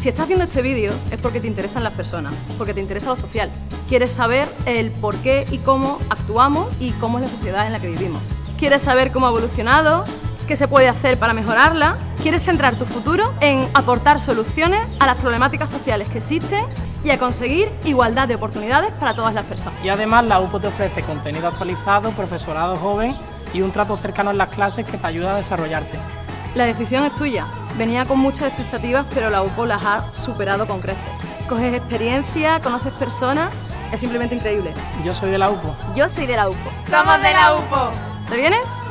Si estás viendo este vídeo es porque te interesan las personas, porque te interesa lo social. Quieres saber el por qué y cómo actuamos y cómo es la sociedad en la que vivimos. Quieres saber cómo ha evolucionado, qué se puede hacer para mejorarla. Quieres centrar tu futuro en aportar soluciones a las problemáticas sociales que existen y a conseguir igualdad de oportunidades para todas las personas. Y además la UPO te ofrece contenido actualizado, profesorado joven y un trato cercano en las clases que te ayuda a desarrollarte. La decisión es tuya. Venía con muchas expectativas, pero la UPO las ha superado con creces. Coges experiencia, conoces personas, es simplemente increíble. Yo soy de la UPO. Yo soy de la UPO. ¡Somos de la UPO! ¿Te vienes?